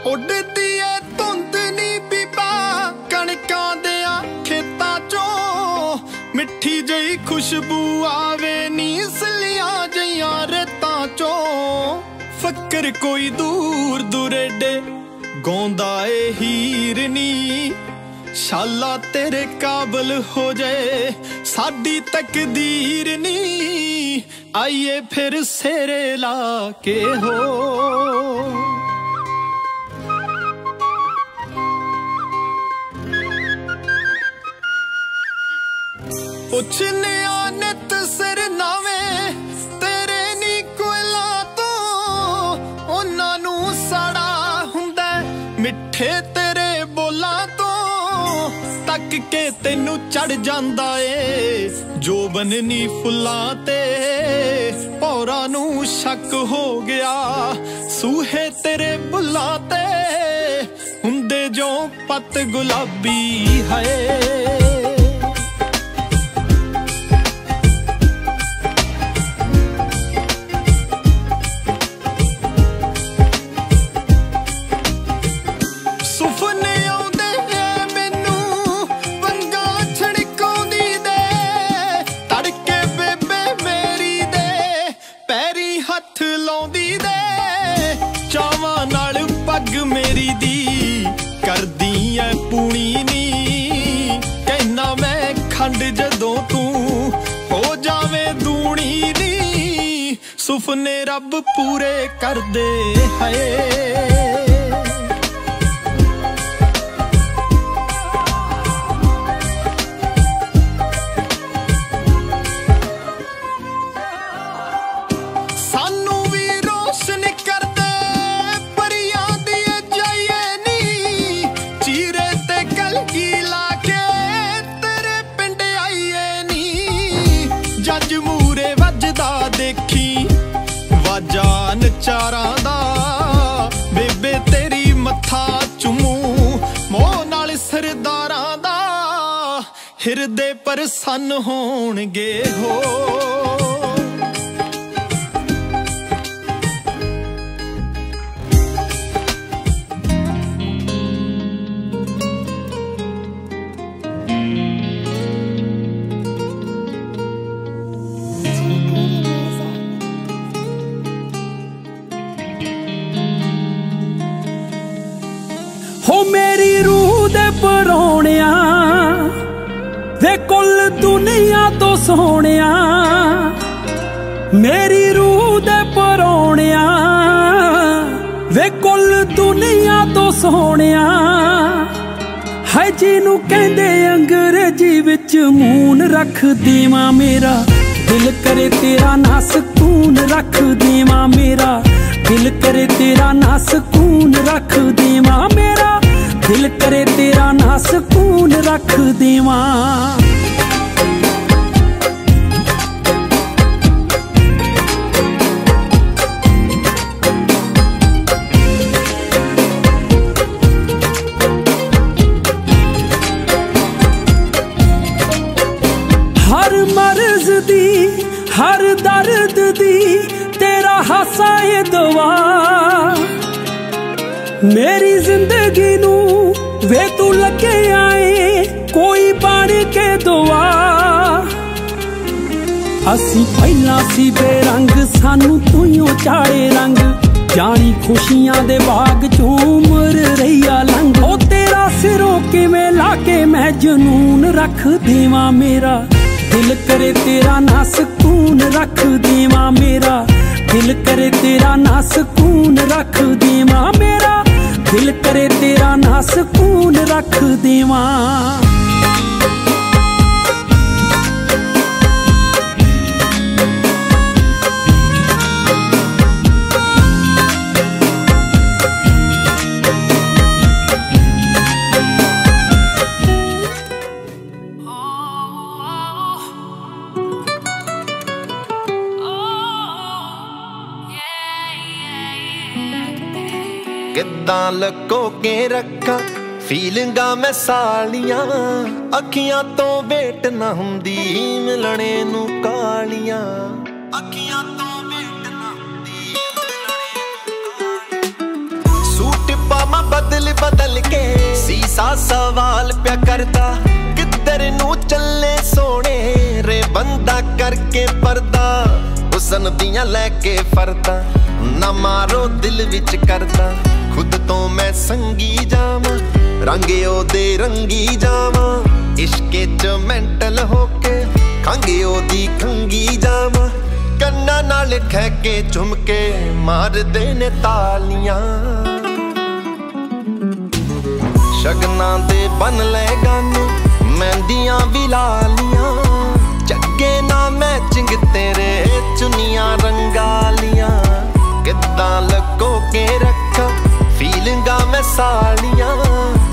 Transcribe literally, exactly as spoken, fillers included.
उड़दी है धुंद नी बीबा कणकां दियां खेतां चों, मिठी जही खुशबू आवे नी सलियां जइयां रेतां चों। फकर कोई दूर दुरेडे गौंदा ए हीर नी, शाला तेरे काबल हो जाए साडी तकदीर नी। आइए फिर सेरे ला के हो पुछने नित सिर नावे तेरे नी कोयला तो, उन्हां नू सड़ा हुंदा मिठे तेरे बोला तो। तक के तेनू चढ़ जांदा ए जो बननी फुल्लां ते, भौरां नू शक हो गया सूहे तेरे बुल्लां ते। हुंदे जो पत गुलाबी है मेरी दी कर दी है पूनी नी। कहना मैं खंड जदों तू हो जावे दूनी नी, सुपने रब पूरे कर दे है। देखी वाजान चारां दा बेबे तेरी मत्था चुमू मोह नाल सरदारां दा, हिरदे प्रसन्न होणगे हो। हो मेरी रूह दे परोणिया वे कुल दुनिया तो सोहणिया, मेरी रूह दे परोणिया वे कुल दुनिया तो सोहणिया। है जिनू कहंदे अंग्रेजी विच मून रख देवां मेरा, दिल करे तेरा ना सकून रख देवां मेरा। दिल करे तेरा ना सकून रख देवां मेरा, दिल करे तेरा ना सकून रख देवां। हर मर्ज दी हर दर्द दी तेरा हासा ए दवा, मेरी जिंदगी नू वे तू लगे आए कोई बन के दुआ। असी पहला सी बेरंग सानू तूं चाड़े रंग, जानी खुशियां दे बाग चों उमर रहिया लंघ। ओ तेरा सिरों किवें लाके मैं जनून रख देवां मेरा, दिल करे तेरा ना सकून रख देवां मेरा। दिल करे तेरा ना सकून रख देवां मेरा, दिल करे तेरा ना सकून रख देवां। किद्दां लको के रखा फीलिंगा मैं सालियां, अखियां तो वेट ना हुंदी मिलने नू कालियां। अखियां तो वेट ना हुंदी मिलने नू कालियां। सूट पामा बदल बदल के सीसा सवाल प्या करदा, किधर नू चले सोने रे बंदा करके पर्दा। हुसन दियां लैके फरदा ना मारो दिल विच करदा, खुद तो मैं संगी जावां रंगे ओदे रंगी जावां। इश्के च मेंटल होके खंगे ओदी खंगी जावां, कन्ना नाल ठहके झुमके मार देने तालियां। शगना दे बन ले गाने मेहंदियां भी लालियां, जगे ना मैचिंग तेरे चुनियां रंगालियां। किद्दां लगो के रखा फीलिंगां मैं सालियां,